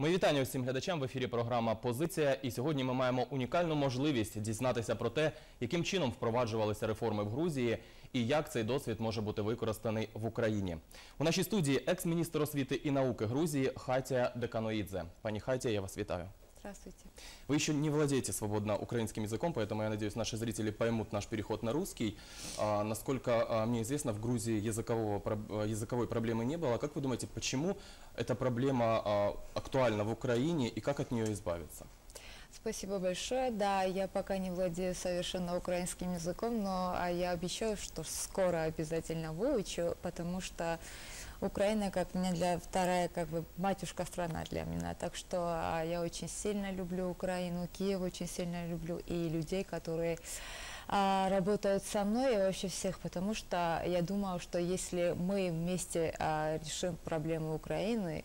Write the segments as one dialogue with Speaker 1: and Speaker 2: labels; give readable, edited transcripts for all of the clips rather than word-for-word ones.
Speaker 1: Мої вітання усім глядачам. В ефірі програма «Позиція». І сьогодні ми маємо унікальну можливість дізнатися про те, яким чином впроваджувалися реформи в Грузії і як цей досвід може бути використаний в Україні. У нашій студії екс-міністр освіти і науки Грузии Хатія Деканоидзе. Пані Хатія, я вас вітаю.
Speaker 2: Здравствуйте.
Speaker 1: Вы еще не владеете свободно украинским языком, поэтому я надеюсь, наши зрители поймут наш переход на русский. Насколько мне известно, в Грузии языковой проблемы не было. Как вы думаете, почему эта проблема актуальна в Украине и как от нее избавиться?
Speaker 2: Спасибо большое. Да, я пока не владею совершенно украинским языком, но я обещаю, что скоро обязательно выучу, потому что Украина вторая матушка страна для меня. Так что я очень сильно люблю Украину, Киев очень сильно люблю и людей, которые работают со мной и вообще всех, потому что я думаю, что если мы вместе решим проблемы Украины,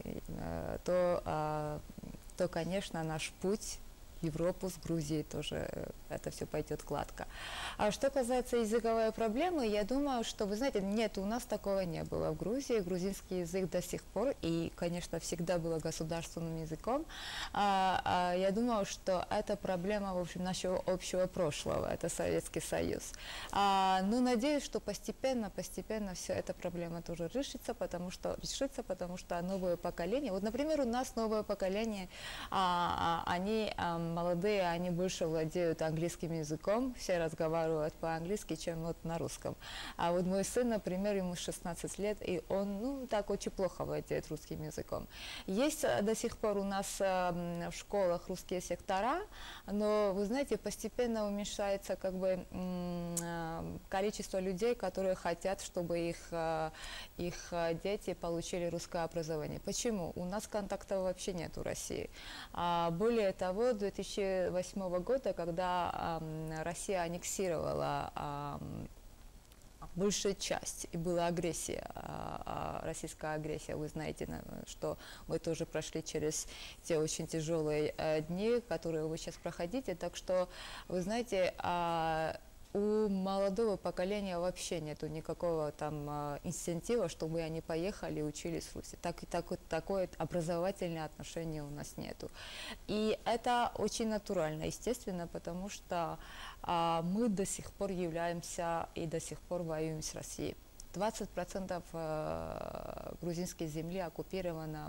Speaker 2: то, конечно, наш путь в Европу с Грузией тоже это все пойдет гладко. А что касается языковой проблемы, я думаю, что, вы знаете, нет, у нас такого не было в Грузии. Грузинский язык до сих пор и, конечно, всегда был государственным языком. Я думаю, что это проблема, в общем, нашего общего прошлого, это Советский Союз. Но надеюсь, что постепенно все эта проблема тоже решится, потому что новое поколение, вот, например, у нас новое поколение, они молодые, они больше владеют английским языком, все разговаривают по-английски, чем вот на русском. А вот мой сын, например, ему 16 лет, и он, так очень плохо владеет русским языком. Есть до сих пор у нас в школах русские сектора, но, вы знаете, постепенно уменьшается количество людей, которые хотят, чтобы их дети получили русское образование. Почему? У нас контактов вообще нет в России. Более того, 2008 года, когда Россия аннексировала большую часть, и была агрессия, российская агрессия, вы знаете, что вы тоже прошли через те очень тяжелые дни, которые вы сейчас проходите, так что, вы знаете, у молодого поколения вообще нету никакого инцентива, чтобы они поехали и учились в Руси. Такое образовательное отношение у нас нету. И это очень натурально, естественно, потому что мы до сих пор являемся и до сих пор воюем с Россией. 20% грузинской земли оккупировано,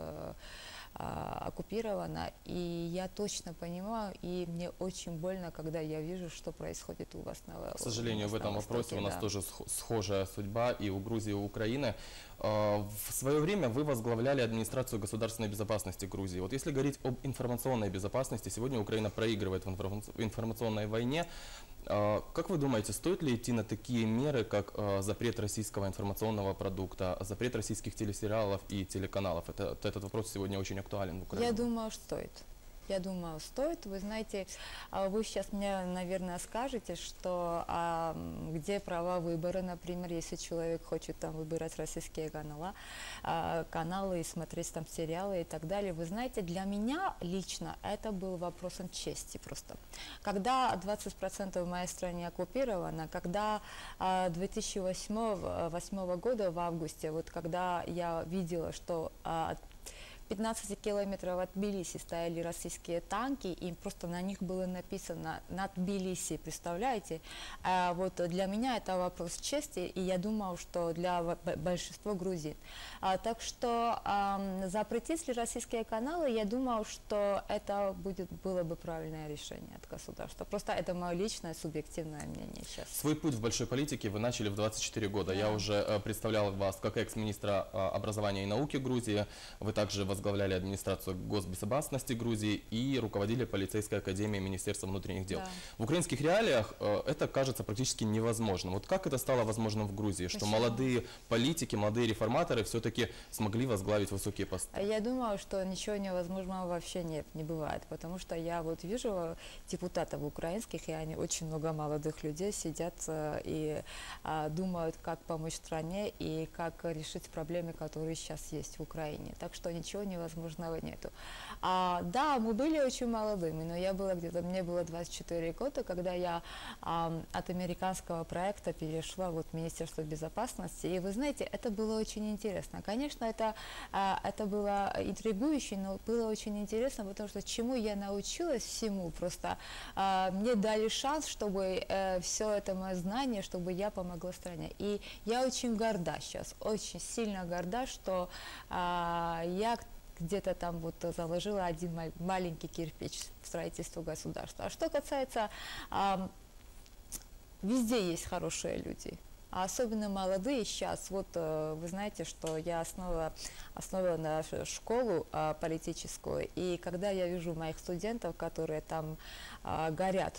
Speaker 2: и я точно понимаю, и мне очень больно, когда я вижу, что происходит у вас на Востоке.
Speaker 1: К сожалению, в этом вопросе у нас тоже схожая судьба и у Грузии, и у Украины. В свое время вы возглавляли администрацию государственной безопасности Грузии. Вот если говорить об информационной безопасности, сегодня Украина проигрывает в информационной войне. Как вы думаете, стоит ли идти на такие меры, как запрет российского информационного продукта, запрет российских телесериалов и телеканалов? Этот вопрос сегодня очень актуален в Украине.
Speaker 2: Я думаю, стоит. Я думаю, стоит. Вы знаете, вы сейчас мне, наверное, скажете, что где права выбора, например, если человек хочет выбирать российские каналы и смотреть там сериалы и так далее. Вы знаете, для меня лично это был вопросом чести просто. Когда 20% в моей стране оккупировано, когда 2008 года в августе, вот когда я видела, что 15 километров от Тбилиси стояли российские танки, и просто на них было написано «На Тбилиси», представляете? Вот для меня это вопрос чести, и я думаю, что для большинства грузин. Так что запретить ли российские каналы, я думаю, что это было бы правильное решение от государства. Просто это мое личное, субъективное мнение сейчас.
Speaker 1: Свой путь в большой политике вы начали в 24 года. Да. Я уже представлял вас как экс-министра образования и науки Грузии. Вы также возглавляли администрацию госбезопасности Грузии и руководили полицейской академией Министерства внутренних дел. Да. В украинских реалиях это кажется практически невозможным. Вот как это стало возможным в Грузии? Почему? Что молодые политики, молодые реформаторы все-таки смогли возглавить высокие посты?
Speaker 2: Я думаю, что ничего невозможного вообще не бывает, потому что я вот вижу депутатов украинских, и они очень много молодых людей сидят и думают, как помочь стране и как решить проблемы, которые сейчас есть в Украине. Так что ничего невозможного нету. Да, мы были очень молодыми, но я была где-то, мне было 24 года, когда я от американского проекта перешла вот в Министерство безопасности. И вы знаете, это было очень интересно. Конечно, это было интригующе, но было очень интересно, потому что чему я научилась всему, просто мне дали шанс, чтобы все это мое знание, чтобы я помогла стране. И я очень горда сейчас, очень сильно горда, что я где-то там вот заложила один маленький кирпич в строительство государства. А что касается, везде есть хорошие люди. А особенно молодые сейчас. Вот вы знаете, что я основала школу политическую, и когда я вижу моих студентов, которые там горят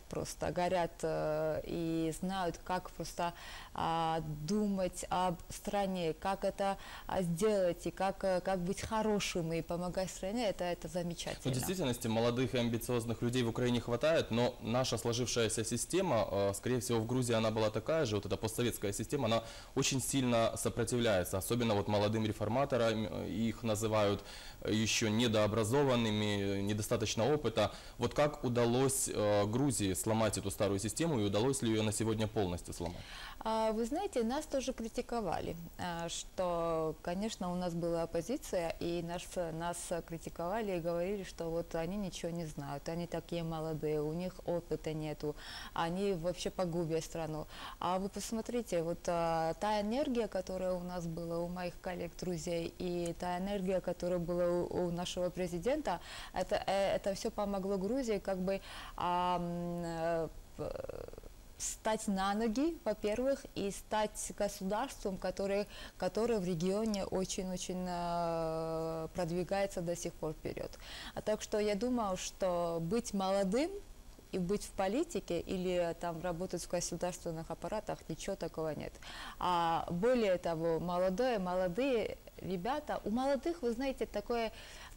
Speaker 2: и знают, как просто думать об стране, как это сделать, и как быть хорошим и помогать стране, это замечательно.
Speaker 1: Ну, в действительности молодых и амбициозных людей в Украине хватает, но наша сложившаяся система, скорее всего, в Грузии она была такая же, вот эта постсоветская система, она очень сильно сопротивляется, особенно вот молодым реформаторам, их называют еще недообразованными, недостаточно опыта. Вот как удалось Грузии сломать эту старую систему, и удалось ли ее на сегодня полностью сломать?
Speaker 2: Вы знаете, нас тоже критиковали, что, конечно, у нас была оппозиция, и нас критиковали и говорили, что вот они ничего не знают, они такие молодые, у них опыта нету, они вообще погубят страну. А вы посмотрите, вот та энергия, которая у нас была, у моих коллег, друзей, и та энергия, которая была у нашего президента, это все помогло Грузии как бы стать на ноги, во-первых, и стать государством, которое в регионе очень-очень продвигается до сих пор вперед. Так что я думаю, что быть молодым и быть в политике или там работать в государственных аппаратах, ничего такого нет. А более того, молодые ребята, у молодых, вы знаете, такое...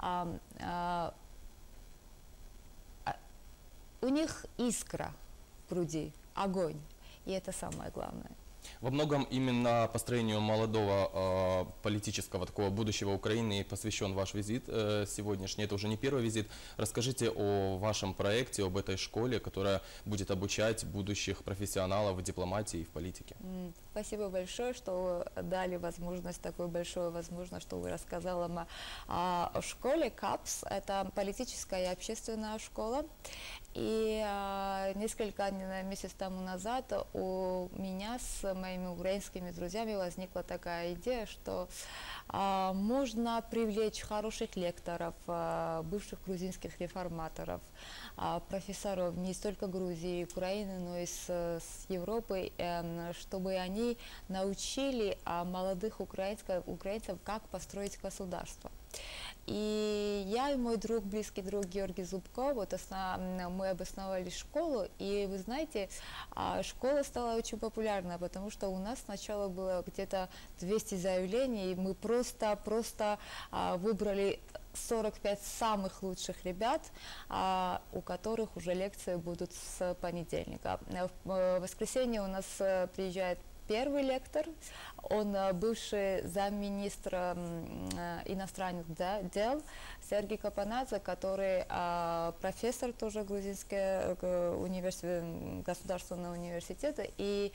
Speaker 2: у них искра в груди, огонь, и это самое главное.
Speaker 1: Во многом именно построению молодого политического такого будущего Украины посвящен ваш визит сегодняшний. Это уже не первый визит. Расскажите о вашем проекте, об этой школе, которая будет обучать будущих профессионалов в дипломатии и в политике.
Speaker 2: Спасибо большое, что дали возможность, такую большую возможность, что вы рассказали о школе КАПС. Это политическая и общественная школа. И несколько месяцев тому назад у меня с моими украинскими друзьями возникла такая идея, что можно привлечь хороших лекторов, бывших грузинских реформаторов, профессоров не только Грузии и Украины, но и с Европы, чтобы они научили молодых украинцев, как построить государство. И я и мой друг, близкий друг Георгий Зубко, вот мы обосновали школу, и вы знаете, школа стала очень популярна, потому что у нас сначала было где-то 200 заявлений, и мы просто выбрали 45 самых лучших ребят, у которых уже лекции будут с понедельника. В воскресенье у нас приезжает первый лектор, он бывший замминистра иностранных дел Сергей Капанадзе, который профессор тоже грузинского государственного университета, и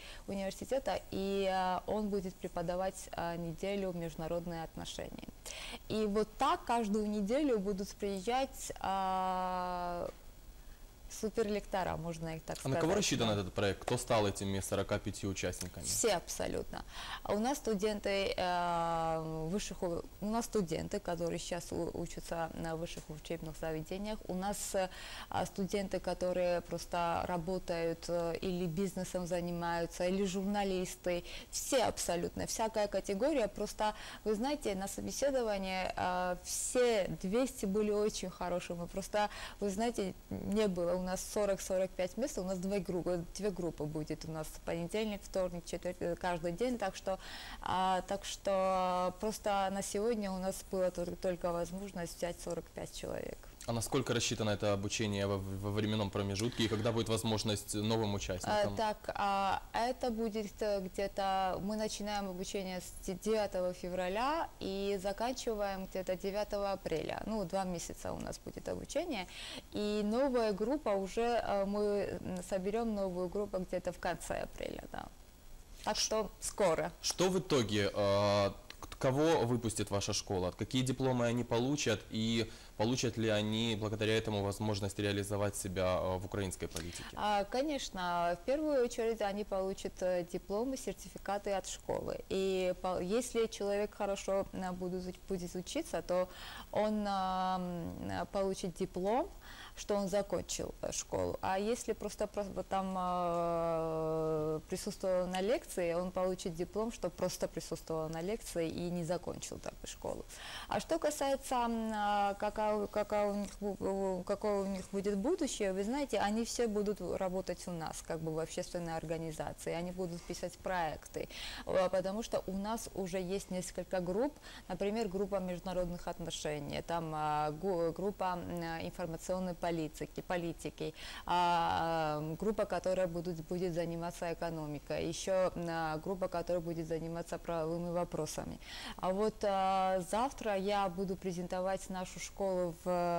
Speaker 2: он будет преподавать неделю международные отношения. И вот так каждую неделю будут приезжать суперлектора, можно их так сказать.
Speaker 1: А на кого рассчитан этот проект? Кто стал этими 45 участниками?
Speaker 2: Все абсолютно. У нас студенты которые сейчас учатся на высших учебных заведениях. У нас студенты, которые просто работают или бизнесом занимаются, или журналисты. Все абсолютно, всякая категория. Просто, вы знаете, на собеседовании все 200 были очень хорошими. Просто, вы знаете, не было у нас 40-45 мест, у нас две группы будет у нас понедельник, вторник, четверг, каждый день, так что просто на сегодня у нас была только возможность взять 45 человек.
Speaker 1: А насколько рассчитано это обучение во временном промежутке и когда будет возможность новым участникам?
Speaker 2: Это будет где-то, мы начинаем обучение с 9 февраля и заканчиваем где-то 9 апреля. Ну, 2 месяца у нас будет обучение. И новая группа уже, мы соберем новую группу где-то в конце апреля, да. Так что скоро.
Speaker 1: Что в итоге, кого выпустит ваша школа? Какие дипломы они получат? И получат ли они благодаря этому возможность реализовать себя в украинской политике?
Speaker 2: Конечно, в первую очередь они получат дипломы, сертификаты от школы. И если человек хорошо будет учиться, то он получит диплом, что он закончил школу. А если просто там присутствовал на лекции, он получит диплом, что просто присутствовал на лекции и не закончил такую школу. А что касается, какое у них будет будущее, вы знаете, они все будут работать у нас, как бы в общественной организации, они будут писать проекты, потому что у нас уже есть несколько групп, например, группа международных отношений, там группа информационной политики, группа, которая будет заниматься экономикой, еще группа, которая будет заниматься правовыми вопросами. А вот завтра я буду презентовать нашу школу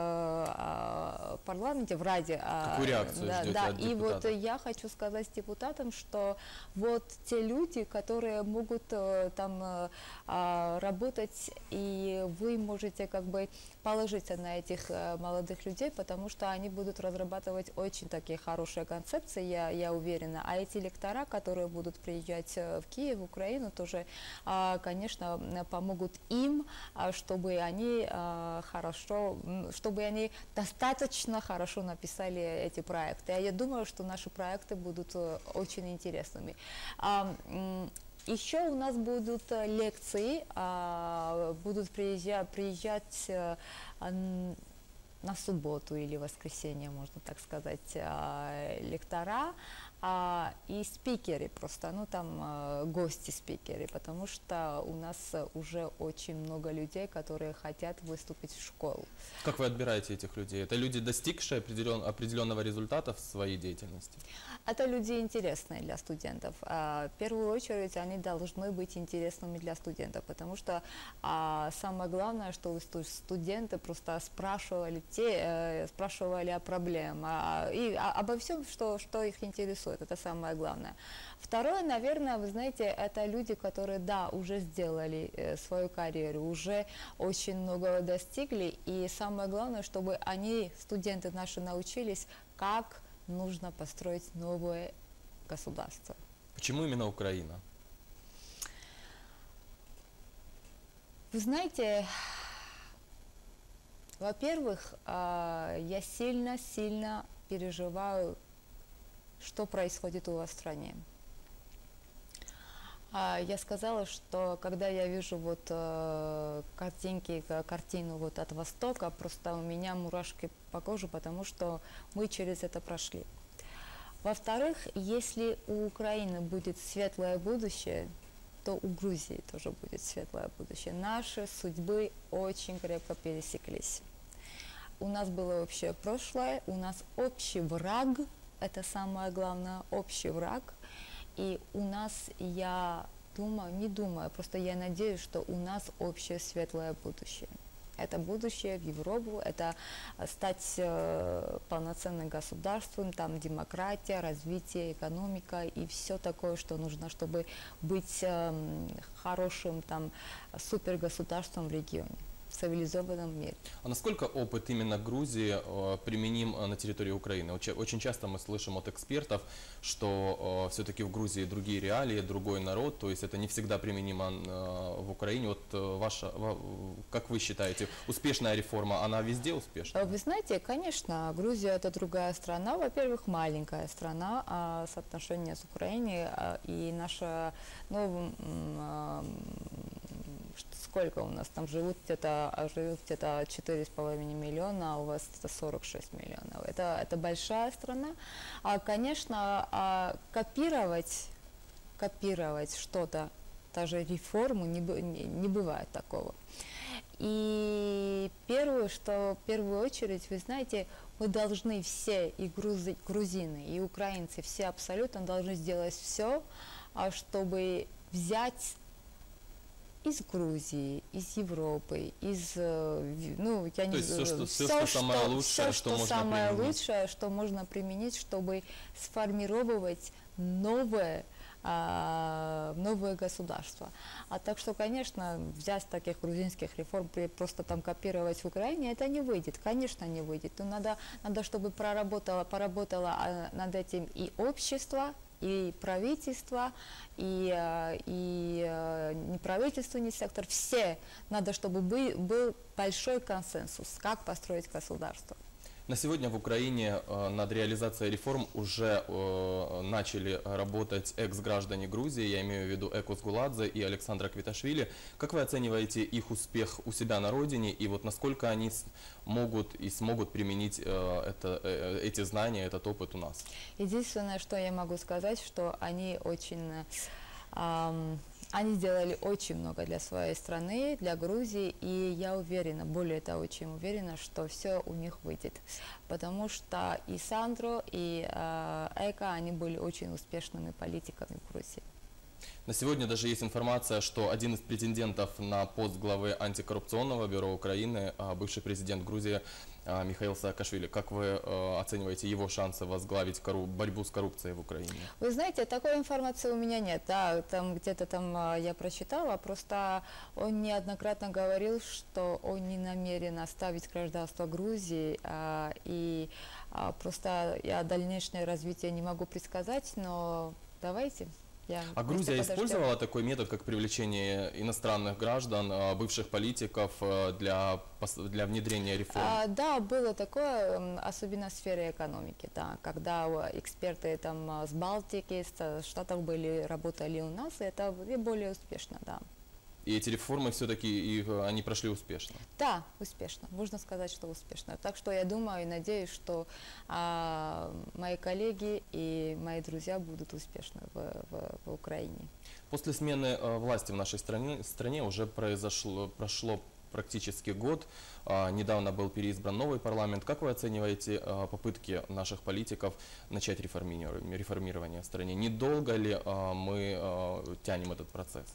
Speaker 2: в парламенте, в Раде.
Speaker 1: Какую реакцию ждете от
Speaker 2: и
Speaker 1: депутатов?
Speaker 2: вот я хочу сказать депутатам, что вот те люди, которые могут там работать, и вы можете как бы положиться на этих молодых людей, потому что они будут разрабатывать очень такие хорошие концепции, я уверена. А эти лектора, которые будут приезжать в Киев, в Украину, тоже, конечно, помогут им, чтобы они чтобы они достаточно хорошо написали эти проекты. А я думаю, что наши проекты будут очень интересными. Еще у нас будут лекции, будут приезжать на субботу или воскресенье, можно так сказать, лектора и спикеры просто, ну там гости-спикеры, потому что у нас уже очень много людей, которые хотят выступить в школу.
Speaker 1: Как вы отбираете этих людей? Это люди, достигшие определенного результата в своей деятельности?
Speaker 2: Это люди интересные для студентов. В первую очередь они должны быть интересными для студентов, потому что самое главное, что студенты просто спрашивали о проблемах и обо всем, что их интересует. Это самое главное. Второе, наверное, вы знаете, это люди, которые, да, уже сделали свою карьеру, уже очень многого достигли, и самое главное, чтобы они, студенты наши, научились, как нужно построить новое государство.
Speaker 1: Почему именно Украина?
Speaker 2: Вы знаете, во-первых, я сильно переживаю, что происходит у вас в стране. Я сказала, что когда я вижу вот картину вот от Востока, просто у меня мурашки по коже, потому что мы через это прошли. Во-вторых, если у Украины будет светлое будущее, то у Грузии тоже будет светлое будущее. Наши судьбы очень крепко пересеклись. У нас было общее прошлое, у нас общий враг, это самое главное, общий враг. И у нас, я думаю, просто я надеюсь, что у нас общее светлое будущее. Это будущее в Европу, это стать полноценным государством, там демократия, развитие, экономика и все такое, что нужно, чтобы быть хорошим там супергосударством в регионе, в цивилизованном мире.
Speaker 1: А насколько опыт именно Грузии применим на территории Украины? Очень часто мы слышим от экспертов, что все-таки в Грузии другие реалии, другой народ, то есть это не всегда применимо в Украине. Вот как вы считаете, успешная реформа, она везде успешна?
Speaker 2: Вы знаете, конечно, Грузия это другая страна. Во-первых, маленькая страна, соотношение с Украиной, и наша, сколько у нас там живут где-то 4,5 миллиона, а у вас это 46 миллионов. Это большая страна. Конечно, копировать что-то, даже реформу, не бывает такого. И в первую очередь, вы знаете, мы должны все, и грузины, и украинцы, все абсолютно должны сделать все, чтобы взять из Грузии, из Европы, ну, я не знаю,
Speaker 1: все, что самое лучшее,
Speaker 2: что
Speaker 1: можно
Speaker 2: самое
Speaker 1: применить.
Speaker 2: лучшее, что можно применить, чтобы сформировать новое государство. Так что, конечно, взять таких грузинских реформ, просто там копировать в Украине, это не выйдет, конечно, не выйдет. Но надо, чтобы поработало над этим и общество, и правительство, и неправительственный сектор, все. Надо, чтобы был большой консенсус, как построить государство.
Speaker 1: На сегодня в Украине над реализацией реформ уже начали работать экс-граждане Грузии, я имею в виду Экос Гуладзе и Александра Квиташвили. Как вы оцениваете их успех у себя на родине и вот насколько они могут и смогут применить эти знания, этот опыт у нас?
Speaker 2: Единственное, что я могу сказать, что они они сделали очень много для своей страны, для Грузии, и я уверена, более того, очень уверена, что все у них выйдет. Потому что и Сандро, и Эко, они были очень успешными политиками в Грузии.
Speaker 1: На сегодня даже есть информация, что один из претендентов на пост главы антикоррупционного бюро Украины, бывший президент Грузии Михаил Саакашвили. Как вы оцениваете его шансы возглавить борьбу с коррупцией в Украине?
Speaker 2: Вы знаете, такой информации у меня нет. Да, там где-то я прочитала, просто он неоднократно говорил, что он не намерен оставить гражданство Грузии, и просто я дальнейшее развитие не могу предсказать, но давайте.
Speaker 1: Грузия использовала такой метод, как привлечение иностранных граждан, бывших политиков для внедрения реформ?
Speaker 2: Да, было такое, особенно в сфере экономики, да, когда эксперты там с Балтики, с Штатов работали у нас, и это более успешно, да.
Speaker 1: И эти реформы все-таки они прошли успешно?
Speaker 2: Да, успешно. Можно сказать, что успешно. Так что я думаю и надеюсь, что мои коллеги и мои друзья будут успешны в Украине.
Speaker 1: После смены власти в нашей стране уже прошло практически год. Недавно был переизбран новый парламент. Как вы оцениваете попытки наших политиков начать реформирование в стране? Недолго ли мы тянем этот процесс?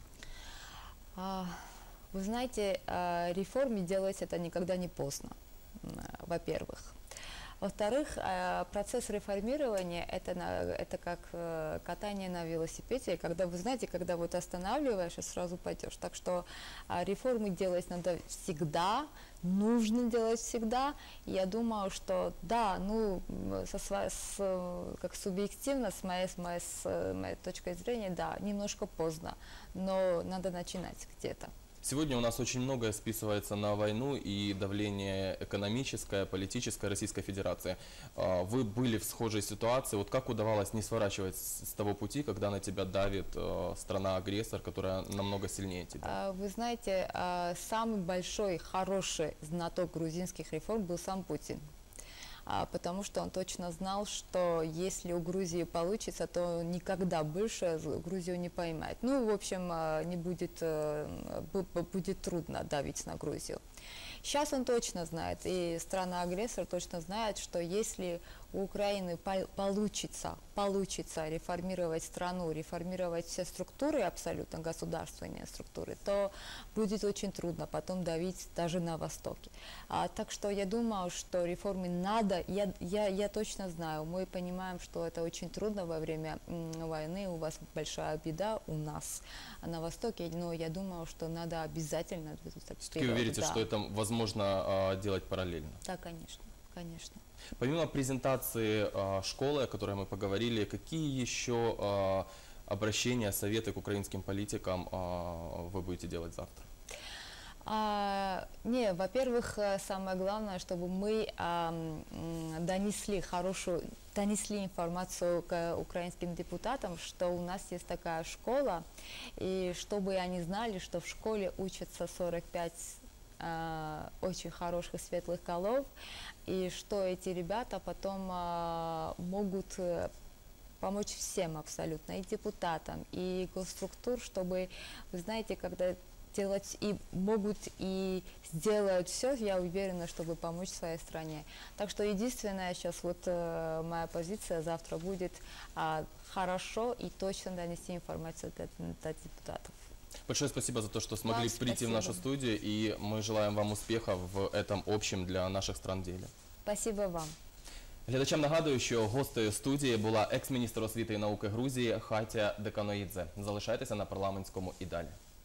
Speaker 2: Вы знаете, реформе делать это никогда не поздно, во-первых. Во-вторых, процесс реформирования это как катание на велосипеде, когда, вы знаете, когда вот останавливаешь и сразу пойдешь. Так что реформы делать надо всегда, нужно делать всегда. И я думаю, что да, ну, как субъективно, с моей точки зрения, да, немножко поздно, но надо начинать где-то.
Speaker 1: Сегодня у нас очень многое списывается на войну и давление экономическое, политическое Российской Федерации. Вы были в схожей ситуации. Вот как удавалось не сворачивать с того пути, когда на тебя давит страна-агрессор, которая намного сильнее тебя?
Speaker 2: Вы знаете, самый большой, хороший знаток грузинских реформ был сам Путин. Потому что он точно знал, что если у Грузии получится, то никогда больше Грузию не поймает. Ну, в общем, будет трудно давить на Грузию. Сейчас он точно знает, и страна-агрессор точно знает, что если у Украины получится реформировать страну, реформировать все структуры, абсолютно государственные структуры, то будет очень трудно потом давить даже на Востоке. Так что я думаю, что реформы надо, я точно знаю, мы понимаем, что это очень трудно во время войны, у вас большая беда, у нас на Востоке, но я думаю, что надо обязательно двигаться вперед.
Speaker 1: Вы верите, что это возможно делать параллельно?
Speaker 2: Да, конечно, конечно.
Speaker 1: Помимо презентации школы, о которой мы поговорили, какие еще обращения, советы к украинским политикам вы будете делать завтра?
Speaker 2: Во-первых, самое главное, чтобы мы донесли информацию к украинским депутатам, что у нас есть такая школа, и чтобы они знали, что в школе учатся 45 очень хороших светлых голов, и что эти ребята потом могут помочь всем абсолютно, и депутатам, и госструктур, чтобы, вы знаете, когда сделать и могут и сделают все, я уверена, чтобы помочь своей стране. Так что единственное сейчас вот моя позиция завтра будет хорошо и точно донести информацию до депутатов.
Speaker 1: Большое спасибо за то, что смогли
Speaker 2: Вам
Speaker 1: прийти в нашу
Speaker 2: спасибо.
Speaker 1: студию, и мы желаем вам успеха в этом общем для наших стран деле.
Speaker 2: Спасибо вам.
Speaker 1: Глядачам нагадую, що гостею студії була екс-міністр освіти і науки Грузії Хатя Деканоїдзе. Залишайтеся на парламентському і далі.